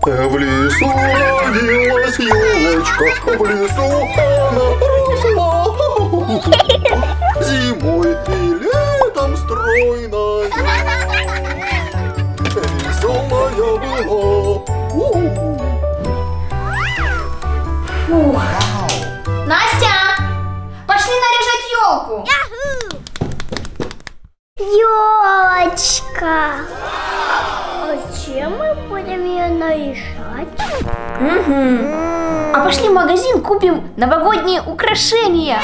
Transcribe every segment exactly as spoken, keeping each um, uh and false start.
В лесу родилась елочка, в лесу она росла. Зимой и летом стройная, веселая была. Фух. Настя, пошли наряжать елку. Елочка. А чем мы будем ее наряжать? Угу. А пошли в магазин, купим новогодние украшения.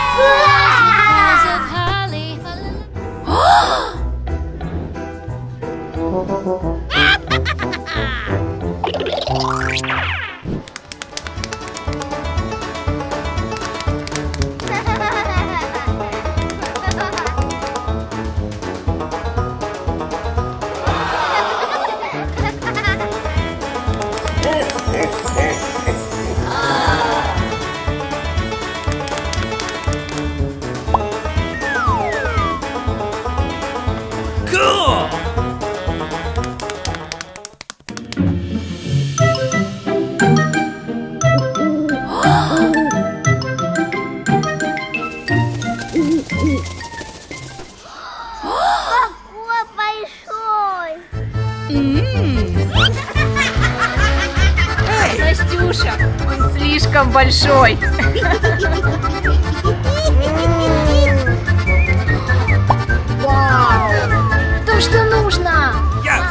Настюша, он слишком большой. Вау! То, что нужно. Yes.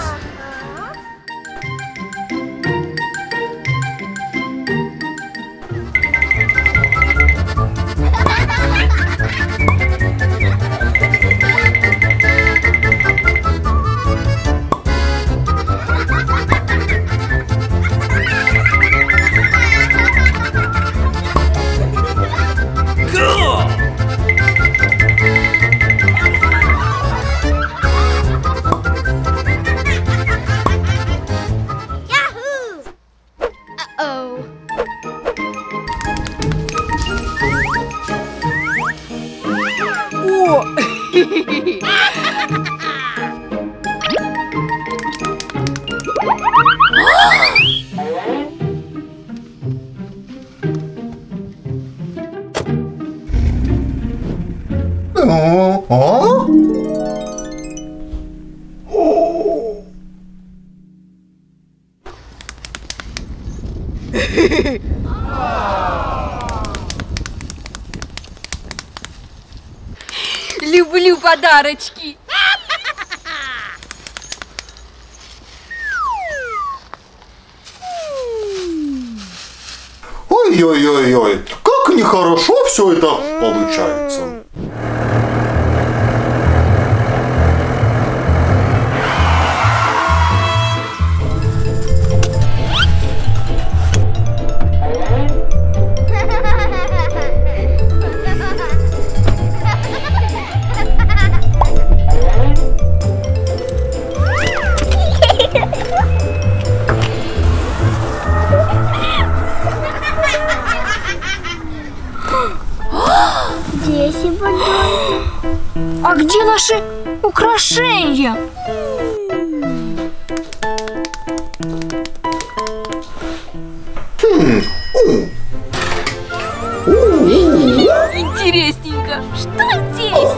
Люблю подарочки. Ой-ой-ой-ой, как нехорошо все это получается. А где наши украшения? Интересненько. Что здесь?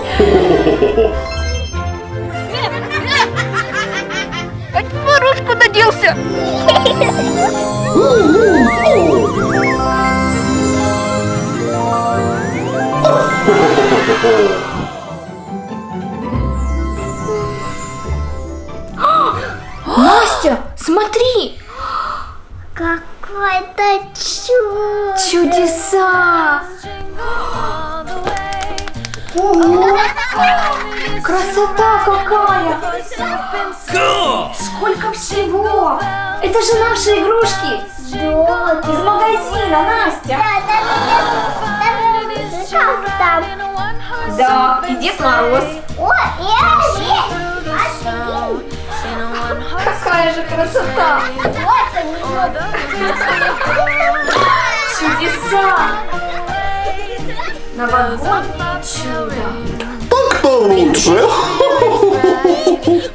А Творож куда делся? Настя, смотри! Какое-то чудо! Чудеса! Ого! Красота какая! Сколько всего! Это же наши игрушки! Да, Из магазина, Настя! Как там? Да, и Дед Мороз. О, и Олег! Какая же красота! Вот они. Чудеса! Новогоднее чудо! Так-то лучше.